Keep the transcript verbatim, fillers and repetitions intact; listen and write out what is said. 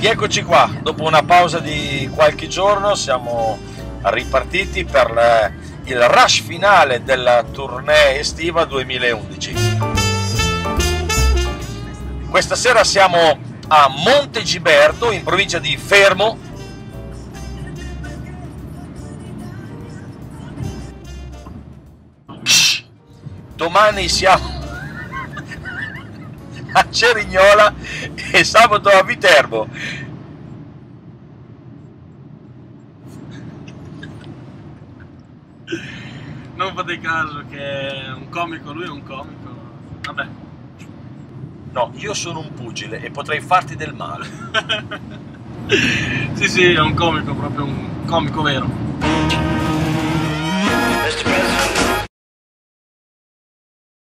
Rieccoci qua, dopo una pausa di qualche giorno siamo ripartiti per il rush finale della tournée estiva duemilaundici. Questa sera siamo a Montegiberto, in provincia di Fermo. Domani siamo a Cerignola e sabato a Viterbo. Non fate caso che è un comico, lui è un comico. Vabbè. No, io sono un pugile e potrei farti del male. Sì, sì, è un comico, proprio un comico vero.